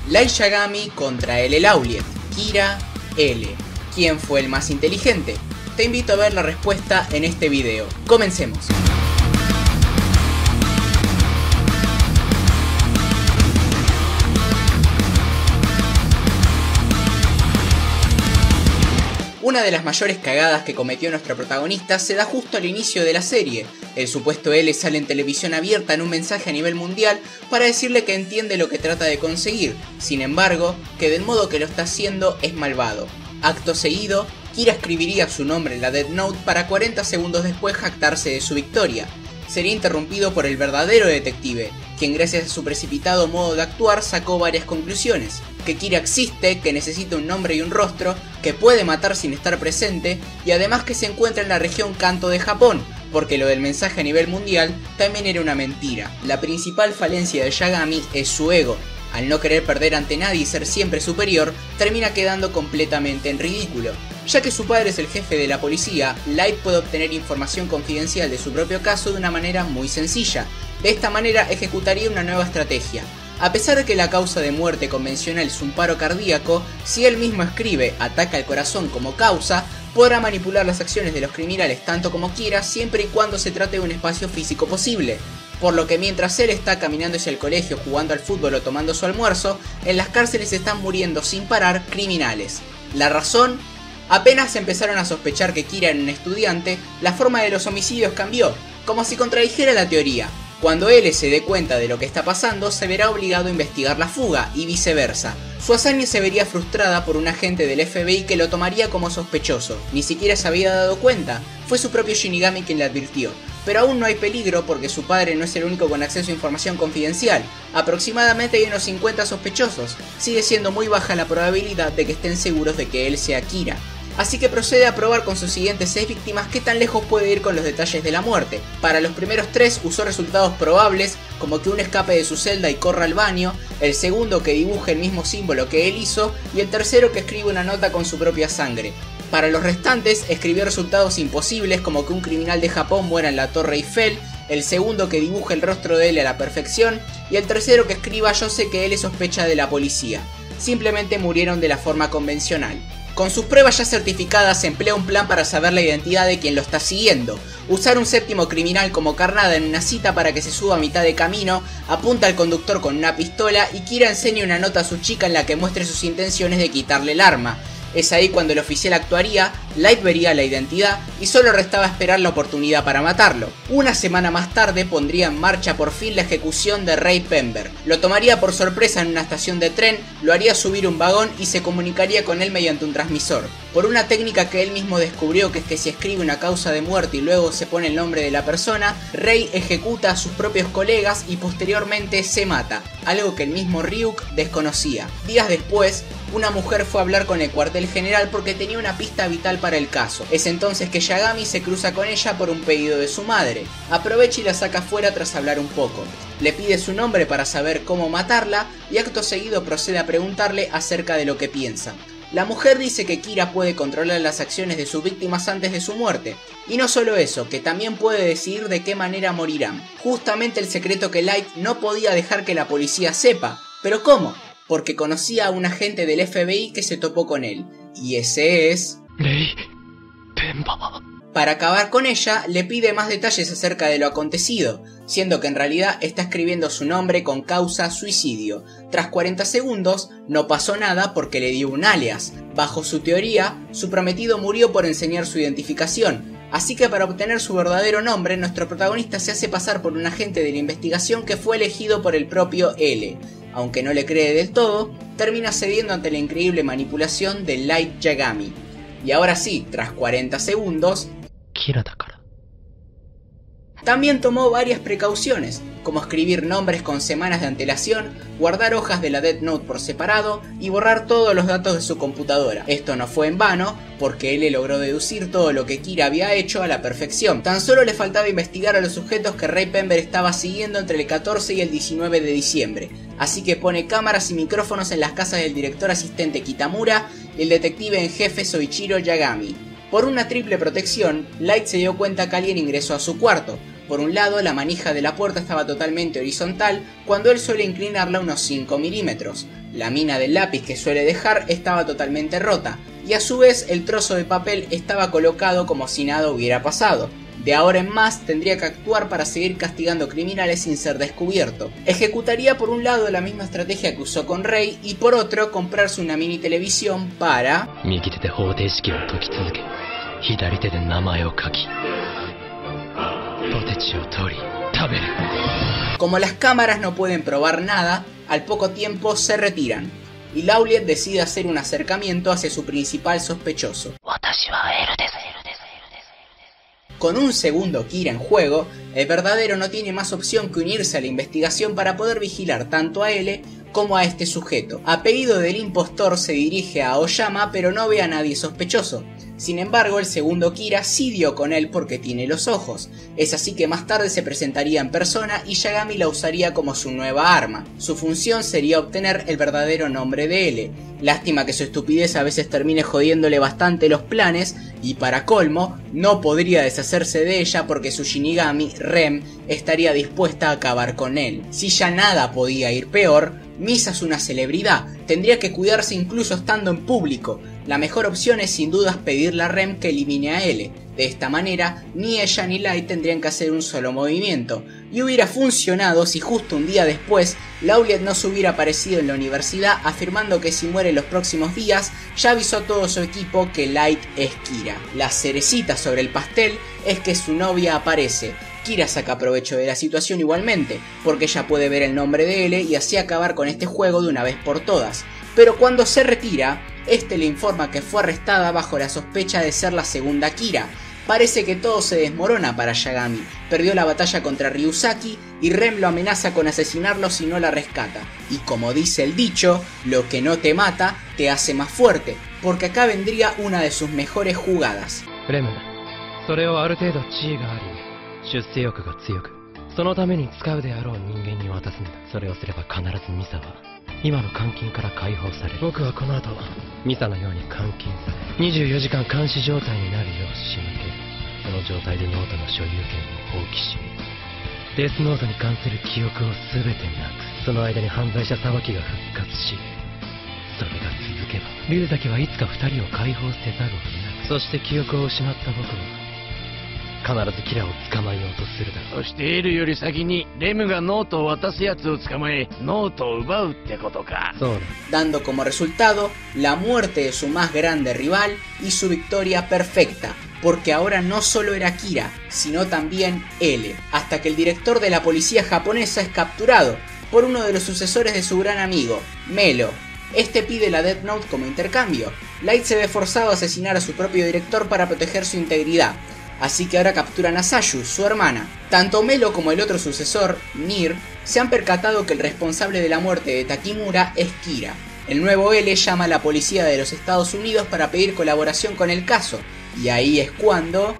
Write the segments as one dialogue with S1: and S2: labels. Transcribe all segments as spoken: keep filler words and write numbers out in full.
S1: Light Yagami contra L. Lauliet, Kira, L. ¿Quién fue el más inteligente? Te invito a ver la respuesta en este video. Comencemos. Una de las mayores cagadas que cometió nuestro protagonista se da justo al inicio de la serie. El supuesto L sale en televisión abierta en un mensaje a nivel mundial para decirle que entiende lo que trata de conseguir, sin embargo, que del modo que lo está haciendo es malvado. Acto seguido, Kira escribiría su nombre en la Death Note para cuarenta segundos después jactarse de su victoria. Sería interrumpido por el verdadero detective, quien gracias a su precipitado modo de actuar sacó varias conclusiones. Que Kira existe, que necesita un nombre y un rostro, que puede matar sin estar presente, y además que se encuentra en la región Kanto de Japón, porque lo del mensaje a nivel mundial también era una mentira. La principal falencia de Yagami es su ego. Al no querer perder ante nadie y ser siempre superior, termina quedando completamente en ridículo. Ya que su padre es el jefe de la policía, Light puede obtener información confidencial de su propio caso de una manera muy sencilla. De esta manera ejecutaría una nueva estrategia. A pesar de que la causa de muerte convencional es un paro cardíaco, si él mismo escribe ataca al corazón como causa, podrá manipular las acciones de los criminales tanto como quiera, siempre y cuando se trate de un espacio físico posible. Por lo que mientras él está caminando hacia el colegio, jugando al fútbol o tomando su almuerzo, en las cárceles están muriendo sin parar criminales. ¿La razón? Apenas empezaron a sospechar que Kira era un estudiante, la forma de los homicidios cambió, como si contradijera la teoría. Cuando L se dé cuenta de lo que está pasando, se verá obligado a investigar la fuga, y viceversa. Su hazaña se vería frustrada por un agente del F B I que lo tomaría como sospechoso. Ni siquiera se había dado cuenta, fue su propio Shinigami quien le advirtió. Pero aún no hay peligro porque su padre no es el único con acceso a información confidencial. Aproximadamente hay unos cincuenta sospechosos. Sigue siendo muy baja la probabilidad de que estén seguros de que él sea Kira. Así que procede a probar con sus siguientes seis víctimas qué tan lejos puede ir con los detalles de la muerte. Para los primeros tres usó resultados probables, como que uno escape de su celda y corra al baño, el segundo que dibuje el mismo símbolo que él hizo, y el tercero que escribe una nota con su propia sangre. Para los restantes escribió resultados imposibles, como que un criminal de Japón muera en la Torre Eiffel, el segundo que dibuje el rostro de él a la perfección, y el tercero que escriba yo sé que él es sospecha de la policía. Simplemente murieron de la forma convencional. Con sus pruebas ya certificadas, emplea un plan para saber la identidad de quien lo está siguiendo. Usar un séptimo criminal como carnada en una cita para que se suba a mitad de camino, apunta al conductor con una pistola y Kira enseña una nota a su chica en la que muestre sus intenciones de quitarle el arma. Es ahí cuando el oficial actuaría, Light vería la identidad y solo restaba esperar la oportunidad para matarlo. Una semana más tarde pondría en marcha por fin la ejecución de Ray Pember. Lo tomaría por sorpresa en una estación de tren, lo haría subir un vagón y se comunicaría con él mediante un transmisor. Por una técnica que él mismo descubrió, que es que si escribe una causa de muerte y luego se pone el nombre de la persona, Ray ejecuta a sus propios colegas y posteriormente se mata, algo que el mismo Ryuk desconocía. Días después, una mujer fue a hablar con el cuartel general porque tenía una pista vital para el caso. Es entonces que Yagami se cruza con ella por un pedido de su madre. Aprovecha y la saca fuera tras hablar un poco. Le pide su nombre para saber cómo matarla y acto seguido procede a preguntarle acerca de lo que piensa. La mujer dice que Kira puede controlar las acciones de sus víctimas antes de su muerte. Y no solo eso, que también puede decidir de qué manera morirán. Justamente el secreto que Light no podía dejar que la policía sepa. ¿Pero cómo? Porque conocía a un agente del F B I que se topó con él. Y ese es...
S2: Ray Pember.
S1: Para acabar con ella, le pide más detalles acerca de lo acontecido, siendo que en realidad está escribiendo su nombre con causa suicidio. Tras cuarenta segundos, no pasó nada porque le dio un alias. Bajo su teoría, su prometido murió por enseñar su identificación. Así que para obtener su verdadero nombre, nuestro protagonista se hace pasar por un agente de la investigación que fue elegido por el propio L. Aunque no le cree del todo, termina cediendo ante la increíble manipulación de Light Yagami. Y ahora sí, tras cuarenta segundos,
S2: Kira dakara.
S1: También tomó varias precauciones, como escribir nombres con semanas de antelación, guardar hojas de la Death Note por separado y borrar todos los datos de su computadora. Esto no fue en vano, porque él le logró deducir todo lo que Kira había hecho a la perfección. Tan solo le faltaba investigar a los sujetos que Ray Pember estaba siguiendo entre el catorce y el diecinueve de diciembre. Así que pone cámaras y micrófonos en las casas del director asistente Kitamura y el detective en jefe Soichiro Yagami. Por una triple protección, Light se dio cuenta que alguien ingresó a su cuarto. Por un lado, la manija de la puerta estaba totalmente horizontal, cuando él suele inclinarla unos cinco milímetros. La mina del lápiz que suele dejar estaba totalmente rota, y a su vez el trozo de papel estaba colocado como si nada hubiera pasado. De ahora en más tendría que actuar para seguir castigando criminales sin ser descubierto. Ejecutaría por un lado la misma estrategia que usó con Rei y por otro comprarse una mini televisión para... Como las cámaras no pueden probar nada, al poco tiempo se retiran, y Lauliet decide hacer un acercamiento hacia su principal sospechoso. Con un segundo Kira en juego, el verdadero no tiene más opción que unirse a la investigación para poder vigilar tanto a L como a este sujeto. A pedido del impostor se dirige a Aoyama pero no ve a nadie sospechoso. Sin embargo, el segundo Kira sí dio con él porque tiene los ojos. Es así que más tarde se presentaría en persona y Yagami la usaría como su nueva arma. Su función sería obtener el verdadero nombre de L. Lástima que su estupidez a veces termine jodiéndole bastante los planes y para colmo, no podría deshacerse de ella porque su Shinigami, Rem, estaría dispuesta a acabar con él. Si ya nada podía ir peor, Misa es una celebridad, tendría que cuidarse incluso estando en público. La mejor opción es sin dudas pedirle a Rem que elimine a L. De esta manera, ni ella ni Light tendrían que hacer un solo movimiento. Y hubiera funcionado si justo un día después, Lauliet no se hubiera aparecido en la universidad afirmando que si muere en los próximos días, ya avisó a todo su equipo que Light es Kira. La cerecita sobre el pastel es que su novia aparece. Kira saca provecho de la situación igualmente, porque ella puede ver el nombre de L y así acabar con este juego de una vez por todas. Pero cuando se retira, este le informa que fue arrestada bajo la sospecha de ser la segunda Kira. Parece que todo se desmorona para Yagami, perdió la batalla contra Ryusaki y Rem lo amenaza con asesinarlo si no la rescata. Y como dice el dicho, lo que no te mata te hace más fuerte, porque acá vendría una de sus mejores jugadas.
S2: Rem, それをある程度地位があり、出世欲が強く、そのために使うであろう人間に渡すんだ。それをすれば必ずミサは今の監禁から解放される。僕はこの後ミサのように監禁され、にじゅうよじかん監視状態になるよう仕向ける。その状態でノートの所有権を放棄し、デスノートに関する記憶を全てなくす。その間に犯罪者裁きが復活し、それが続けば龍崎はいつか二人を解放せざるを得ない。そして記憶を失った僕は必ずキラを捕まえようとするだろう。
S3: そしてエルより先にレムがノートを渡すやつを捕まえノートを奪うってことか。
S2: そうだ。
S1: Dando como resultado la muerte de su más grande rival y su victoria perfecta, porque ahora no solo era Kira, sino también L, hasta que el director de la policía japonesa es capturado por uno de los sucesores de su gran amigo, Melo. Este pide la Death Note como intercambio. Light se ve forzado a asesinar a su propio director para proteger su integridad, así que ahora capturan a Sayu, su hermana. Tanto Melo como el otro sucesor, Nir, se han percatado que el responsable de la muerte de Takimura es Kira. El nuevo L llama a la policía de los Estados Unidos para pedir colaboración con el caso, y ahí es cuando...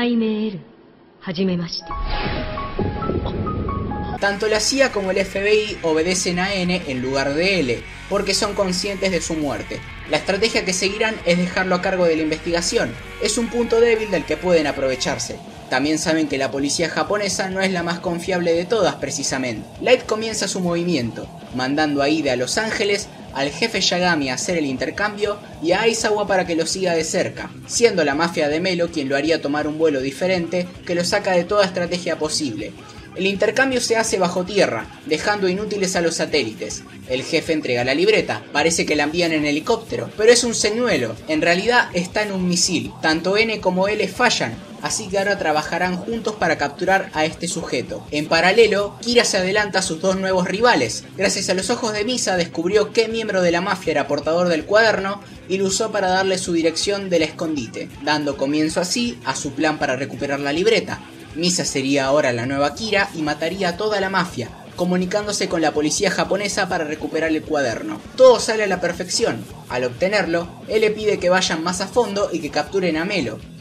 S1: Tanto la C I A como el F B I obedecen a N en lugar de L, porque son conscientes de su muerte. La estrategia que seguirán es dejarlo a cargo de la investigación, es un punto débil del que pueden aprovecharse. También saben que la policía japonesa no es la más confiable de todas precisamente. Light comienza su movimiento, mandando a Ide a Los Ángeles, al jefe Yagami a hacer el intercambio y a Aizawa para que lo siga de cerca, siendo la mafia de Melo quien lo haría tomar un vuelo diferente que lo saca de toda estrategia posible. El intercambio se hace bajo tierra, dejando inútiles a los satélites. El jefe entrega la libreta, parece que la envían en helicóptero, pero es un señuelo, en realidad está en un misil. Tanto N como L fallan, así que ahora trabajarán juntos para capturar a este sujeto. En paralelo, Kira se adelanta a sus dos nuevos rivales. Gracias a los ojos de Misa descubrió qué miembro de la mafia era portador del cuaderno y lo usó para darle su dirección del escondite, dando comienzo así a su plan para recuperar la libreta. Misa sería ahora la nueva Kira y mataría a toda la mafia, comunicándose con la policía japonesa para recuperar el cuaderno. Todo sale a la perfección. Al obtenerlo, él le pide que vayan más a fondo y que capturen a Melo.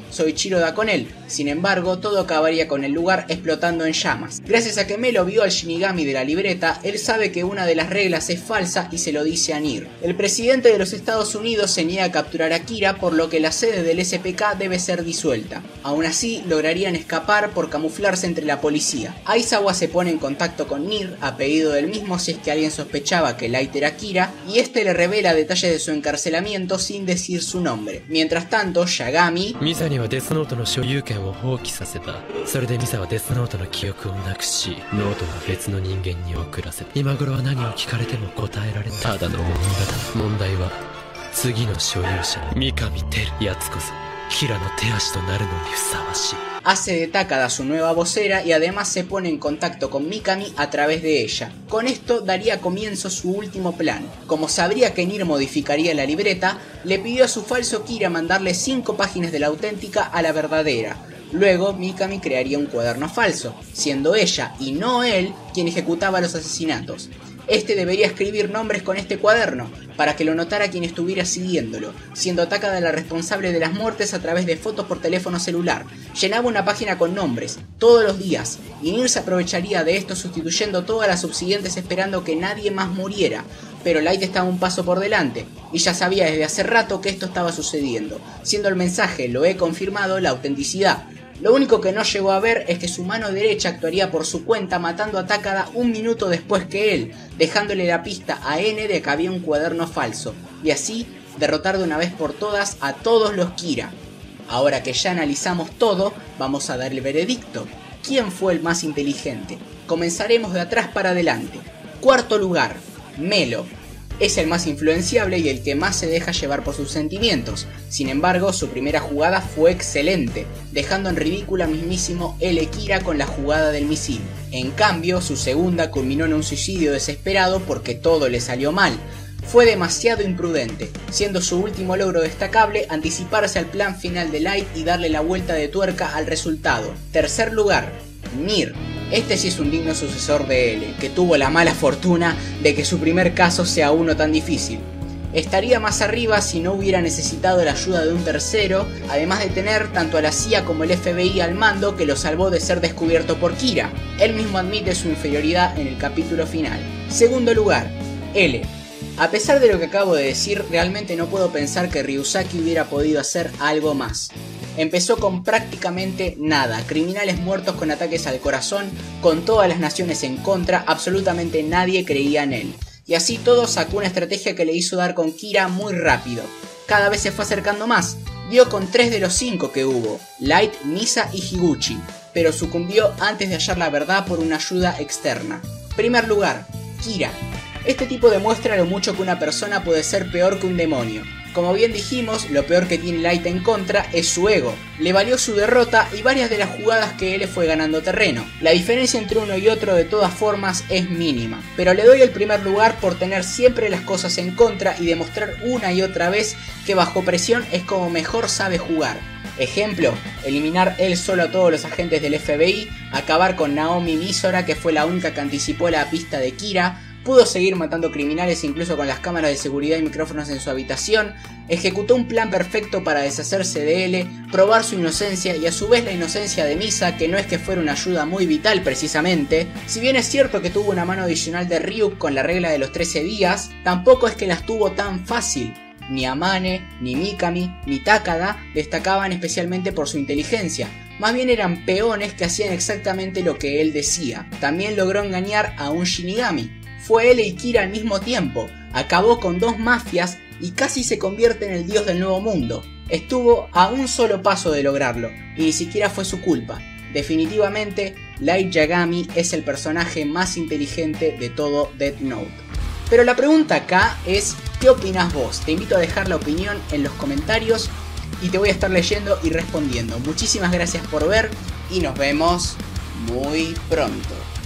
S1: Soichiro da con él. Sin embargo, todo acabaría con el lugar explotando en llamas. Gracias a que Melo vio al Shinigami de la libreta, él sabe que una de las reglas es falsa y se lo dice a Nier. El presidente de los Estados Unidos se niega a capturar a Kira, por lo que la sede del S P K debe ser disuelta. Aún así, lograrían escapar por camuflarse entre la policía. Aizawa se pone en contacto con Nier, a pedido del mismo si es que alguien sospechaba que Light era Kira, y este le revela detalles de su encarcelamiento sin decir su nombre. Mientras tanto, Yagami...
S2: ミサにはデスノートの所有権を放棄させた。それでミサはデスノートの記憶をなくし、ノートは別の人間に送らせた。今頃は何を聞かれても答えられただの物語。問題は次の所有者三上輝やつこそキラの手足となるのにふさわしい。
S1: Hace de Takada su nueva vocera y además se pone en contacto con Mikami a través de ella. Con esto daría comienzo su último plan. Como sabría que Nier modificaría la libreta, le pidió a su falso Kira mandarle cinco páginas de la auténtica a la verdadera. Luego Mikami crearía un cuaderno falso, siendo ella y no él quien ejecutaba los asesinatos. Este debería escribir nombres con este cuaderno, para que lo notara quien estuviera siguiéndolo, siendo Takada la responsable de las muertes a través de fotos por teléfono celular. Llenaba una página con nombres, todos los días, y Nier se aprovecharía de esto sustituyendo todas las subsiguientes esperando que nadie más muriera. Pero Light estaba un paso por delante, y ya sabía desde hace rato que esto estaba sucediendo, siendo el mensaje "lo he confirmado" la autenticidad. Lo único que no llegó a ver es que su mano derecha actuaría por su cuenta matando a Takada un minuto después que él, dejándole la pista a N de que había un cuaderno falso, y así derrotar de una vez por todas a todos los Kira. Ahora que ya analizamos todo, vamos a dar el veredicto. ¿Quién fue el más inteligente? Comenzaremos de atrás para adelante. Cuarto lugar, Melo. Es el más influenciable y el que más se deja llevar por sus sentimientos. Sin embargo, su primera jugada fue excelente, dejando en ridículo a mismísimo L. Kira con la jugada del misil. En cambio, su segunda culminó en un suicidio desesperado porque todo le salió mal. Fue demasiado imprudente, siendo su último logro destacable anticiparse al plan final de Light y darle la vuelta de tuerca al resultado. Tercer lugar, Nier. Este sí es un digno sucesor de L, que tuvo la mala fortuna de que su primer caso sea uno tan difícil. Estaría más arriba si no hubiera necesitado la ayuda de un tercero, además de tener tanto a la C I A como el F B I al mando que lo salvó de ser descubierto por Kira. Él mismo admite su inferioridad en el capítulo final. Segundo lugar, L. A pesar de lo que acabo de decir, realmente no puedo pensar que Ryusaki hubiera podido hacer algo más. Empezó con prácticamente nada, criminales muertos con ataques al corazón, con todas las naciones en contra, absolutamente nadie creía en él. Y así todo sacó una estrategia que le hizo dar con Kira muy rápido. Cada vez se fue acercando más, dio con tres de los cinco que hubo, Light, Misa y Higuchi, pero sucumbió antes de hallar la verdad por una ayuda externa. Primer lugar, Kira. Este tipo demuestra lo mucho que una persona puede ser peor que un demonio. Como bien dijimos, lo peor que tiene Light en contra es su ego. Le valió su derrota y varias de las jugadas que él fue ganando terreno. La diferencia entre uno y otro de todas formas es mínima, pero le doy el primer lugar por tener siempre las cosas en contra y demostrar una y otra vez que bajo presión es como mejor sabe jugar. Ejemplo, eliminar él solo a todos los agentes del F B I, acabar con Naomi Misora, que fue la única que anticipó la pista de Kira, pudo seguir matando criminales incluso con las cámaras de seguridad y micrófonos en su habitación, ejecutó un plan perfecto para deshacerse de L, probar su inocencia y a su vez la inocencia de Misa, que no es que fuera una ayuda muy vital precisamente. Si bien es cierto que tuvo una mano adicional de Ryuk con la regla de los trece días, tampoco es que las tuvo tan fácil. Ni Amane, ni Mikami, ni Takada destacaban especialmente por su inteligencia. Más bien eran peones que hacían exactamente lo que él decía. También logró engañar a un Shinigami. Fue él y Kira al mismo tiempo, acabó con dos mafias y casi se convierte en el dios del nuevo mundo. Estuvo a un solo paso de lograrlo, y ni siquiera fue su culpa. Definitivamente, Light Yagami es el personaje más inteligente de todo Death Note. Pero la pregunta acá es, ¿qué opinás vos? Te invito a dejar la opinión en los comentarios y te voy a estar leyendo y respondiendo. Muchísimas gracias por ver y nos vemos muy pronto.